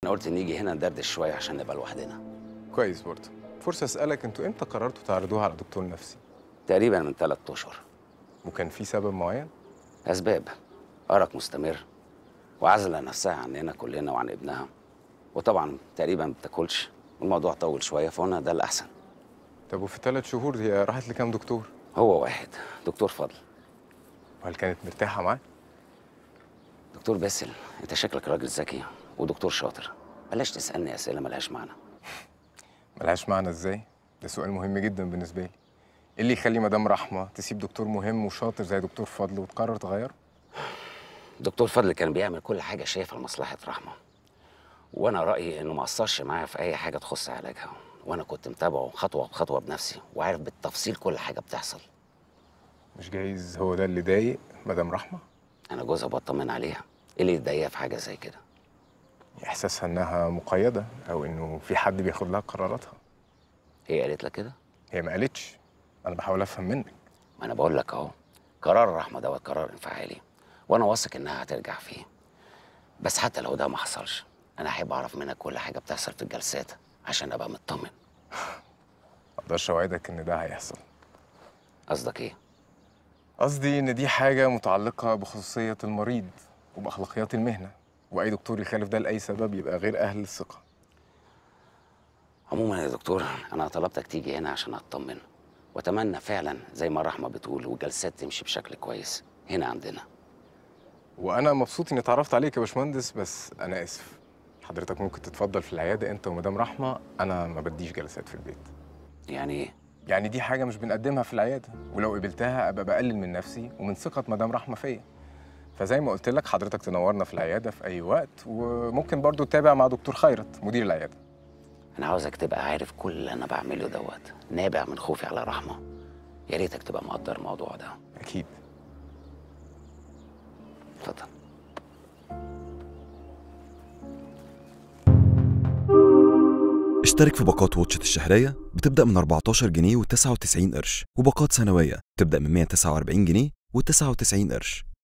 انا قلت نيجي هنا ندردش شويه عشان نبقى لوحدنا. كويس برضه. فرصة أسألك، أنتوا إمتى قررتوا تعرضوها على دكتور نفسي؟ تقريبا من 3 اشهر. وكان في سبب معين؟ اسباب. ارق مستمر، وعزله نفسها عننا كلنا وعن ابنها، وطبعا تقريبا ما بتاكلش، والموضوع طول شويه فقلنا ده الاحسن. طب وفي 3 شهور هي راحت لكام دكتور؟ هو واحد، دكتور فضل. وهل كانت مرتاحة معاه؟ دكتور باسل، انت شكلك راجل ذكي ودكتور شاطر، بلاش تسالني اسئله ملهاش معنى. ملهاش معنى إزاي؟ ده سؤال مهم جدا بالنسبة لي. إيه اللي يخلي مدام رحمة تسيب دكتور مهم وشاطر زي دكتور فضل وتقرر تغيره؟ دكتور فضل كان بيعمل كل حاجه شايفها لمصلحه رحمه، وانا رايي انه ما قصرش معايا في اي حاجه تخص علاجها، وانا كنت متابعه خطوه بخطوه بنفسي وعارف بالتفصيل كل حاجه بتحصل. مش جايز هو ده اللي ضايق مدام رحمة؟ انا جوزها بطمن عليها، ايه اللي يضايقها في حاجه زي كده؟ إحساسها إنها مقيدة أو إنه في حد بياخد لها قراراتها. هي قالت لك كده؟ هي ما قالتش. أنا بحاول أفهم منك. ما انا بقول لك اهو، قرار رحمه دوت قرار انفعالي، وانا واثق انها هترجع فيه. بس حتى لو ده ما حصلش، انا احب اعرف منك كل حاجه بتحصل في الجلسات عشان ابقى مطمن. ما أقدرش أوعدك إن ده هيحصل. قصدك ايه؟ قصدي إن دي حاجة متعلقة بخصوصية المريض وبأخلاقيات المهنة، وأي دكتور يخالف ده لأي سبب يبقى غير أهل للثقة. عموما يا دكتور، انا طلبتك تيجي هنا عشان اطمن، واتمنى فعلا زي ما رحمه بتقول والجلسات تمشي بشكل كويس هنا عندنا. وأنا مبسوط إني اتعرفت عليك يا باشمهندس، بس أنا آسف. حضرتك ممكن تتفضل في العيادة أنت ومدام رحمة، أنا ما بديش جلسات في البيت. يعني ايه؟ يعني دي حاجة مش بنقدمها في العيادة، ولو قبلتها أبقى بقلل من نفسي ومن ثقة مدام رحمة فيا. فزي ما قلت لك، حضرتك تنورنا في العيادة في أي وقت، وممكن برضو تتابع مع دكتور خيرت مدير العيادة. انا عاوزك تبقى عارف كل اللي انا بعمله دوت نابع من خوفي على رحمه. يا ريتك تبقى مقدر الموضوع ده. أكيد. اتفضل. اشترك في باقات واتشت الشهرية بتبدأ من 14 جنيه و99 قرش، وباقات سنوية بتبدأ من 149 جنيه و99 قرش.